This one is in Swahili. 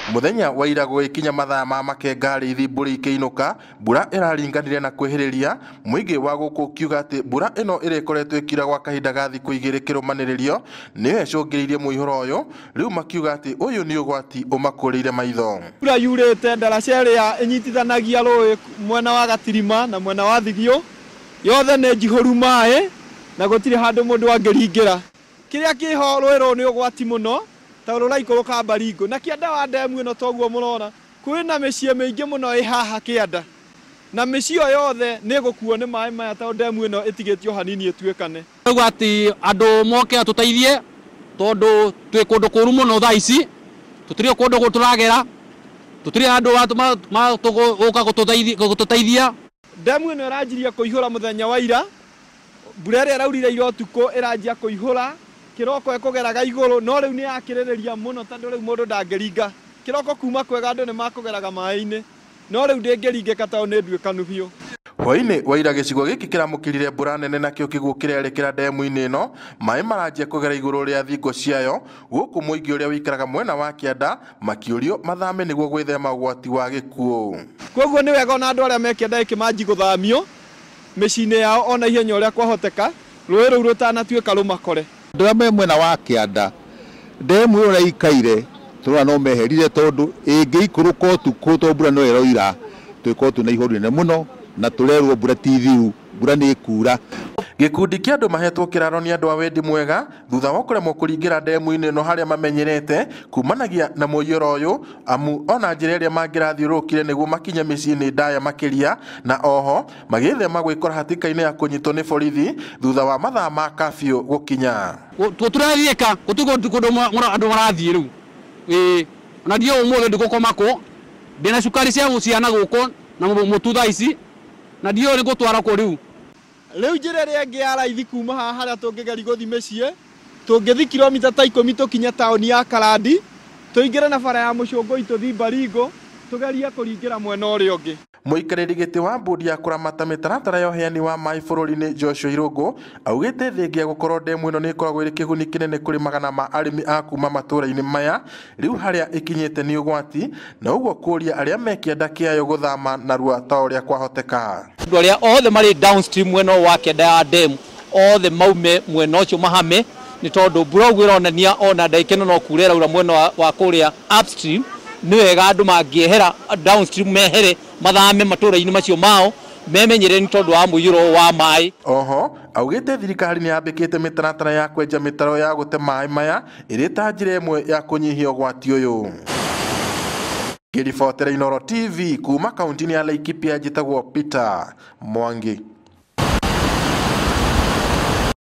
Muthenya wa ira gũgĩkinya mathaa ma makengari thimbũri ikĩinũka, mbura ĩraringanire na kwĩhĩrĩria, mũingĩ wa gũkũ kiuga atĩ mbura ĩno ĩrĩkoretwo ĩkiura gwa kahinda ga thikũ igĩrĩ kĩrũmanĩrĩrio nĩyo ĩcũngĩrĩirie mũihũro ũyũ, rĩu makiuga atĩ ũyũ nĩ ũgwati ũmakũrĩire maitho. Mbura yurĩte ndaraca ĩrĩa ĩnyitithanagia rũĩ mwena wa Gatirima na mwena wa Thigio, yothe nĩ njihũru maĩ na gũtirĩ handũ mũndũ angĩringĩra. Kĩrĩa kĩho rũĩ rũu nĩ ũgwati mũno, tondũ rũraikũrũka Baringo na Kĩanda wa ndemu ĩno toguo mũrona kwĩna mĩciĩ mĩingĩ mũno ĩ haha Kĩanda, na mĩciĩ ĩyo yothe nĩ gũkuo nĩ maĩ maya tondũ ndemu ĩno ĩtigĩtio hanini ĩtuĩkane. Ũguo atĩ andũ moke atũteithie tondũ twĩ kũndũ kũũru mũno thaa ici, tũtirĩ kũndũ gũtũragera, tũtirĩ andũ gũka gũtũteithia. Ndemu ĩno ĩranjirie kũihũra mũthenya wa ira, mbura ĩrĩa ĩraurire ira ũtukũ ĩranjia kũihũra, kĩroko ĩkũgeraga igũrũ, no rĩu nĩ yakĩrĩrĩria mũno tondũ rĩu mũndũ ndangĩringa. Kĩroko kuma kwega andũ nĩ makũgeraga maĩ-inĩ, no rĩu ndĩngĩringĩka tondũ nĩ nduĩkanu biũ. Hwaĩ-inĩ wa ira gĩcigo gĩkĩ kĩramũkĩrire mbura nene nakĩo kĩguũ kĩrerekera ndemu-inĩ ĩno, maĩ maranjia kũgera igũrũ rĩa thingo ciayo, gũkũ mũingĩ ũrĩa wĩikaraga mwena wa Kĩanda makĩũrio mathame nĩguo gwĩthema ũgwati wa gĩkuũ. Koguo nĩ wega ona andũ arĩa me Kĩanda gĩkĩ manji gũthamio mĩciĩ-inĩ yao ona ihenya ũrĩa kwahoteka, rũĩ rũu rũtanatuĩka rũmakore. Andũ arĩa me mwena wa Kĩanda, ndemu ĩyo ũrĩa ĩikaire tũrona no meherire tondũ ĩngĩikũrũka ũtukũ tondũ mbura no ĩroira twĩkorwo twĩna ihũru inene mũno na tũrerwo mbura ti thiru, mbura nĩ ĩkura. Gĩkundi kĩa andũ mahetwo kĩraro nĩ andũ a wendi mwega thutha wa kũremwo kũringĩra ndemu-inĩ ĩno harĩa mamenyerete kumanagia na mũiyũro ũyũ, amu ona njĩra ĩrĩa mangĩrathiũrũrũkire nĩguo makinye mĩciĩ-inĩ ndaya makĩria, na oho magĩthema gwĩkora hatĩka-inĩ ya kũnyitwo nĩ borithi thutha wa mathaa ma kabiũ gũkinya. Tũtũrariĩka gũtirĩ kũndũ andũ marathiĩ rĩu, na ndiũ ũmũthĩ ndĩgũkoma kũ, ndĩna cukari cia gũciana gũkũ na mũtu thaa ici, na ndiũ nĩ gũtwara kũ rĩu. Rĩu njĩra ĩrĩa ĩngĩ ya raithi kuma haha harĩa tũngĩgeri gũthiĩ mĩciĩ, tũngĩthi kilomita ta 10 tũkinye taũni ya Karandi, tũingĩre na bara ya Mũcũngũi tũthiĩ Baringo, tũgerie kũringĩra mwena ũrĩa ũngĩ. Mũikarĩri gĩtĩ wa mbũndi ya kũramata mĩtaratara ya ũheani wa maĩ bũrũri-inĩ Joshua Irũngũ augĩte thengia gũkorwo ndemu ĩno nĩ ĩkoragwo ĩrĩ kĩguni kĩnene kũrĩ magana ma arĩmi a kuma matũũra-inĩ maya, rĩu harĩa ĩkinyĩte nĩ ũgwati, na ũguo kũria arĩa me Kĩanda kĩayo gũthama narua ta ũrĩa kwahoteka. Andũ arĩa othe marĩ downstream mwena wa Kĩanda ya ndemu othe maume mwena ũcio mahame, nĩ tondũ mbura ũguo ĩronania ona ndagĩka ĩno no kuura ĩraura mwena wa kũrĩa upstream. Nĩ wega andũ mangĩehera downstream mehere mathame matũũra-inĩ macio mao memenyere nĩ tondũ wa mũiyũro wa maĩ. Oho augĩte thirikari nĩ yambĩkĩte mĩtaratara ya kwenja mĩtaro ya gũte maĩ maya ĩrĩ ta njĩra ĩmwe ya kũnyihia ũgwati ũyũ. Ngĩribotera Inooro TV kuma kaunti-inĩ ya Laikipia, njĩtagwo Peter Mwangi.